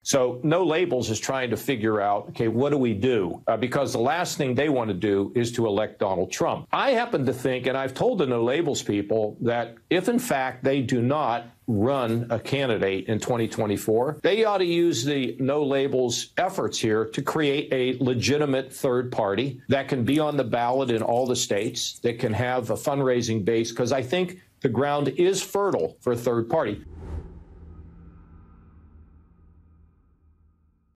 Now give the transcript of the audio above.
So No Labels is trying to figure out, okay, what do we do? Because the last thing they want to do is to elect Donald Trump. I happen to think, and I've told the No Labels people, that if in fact they do not run a candidate in 2024, they ought to use the No Labels efforts here to create a legitimate third party that can be on the ballot in all the states, that can have a fundraising base, because I think the ground is fertile for a third party.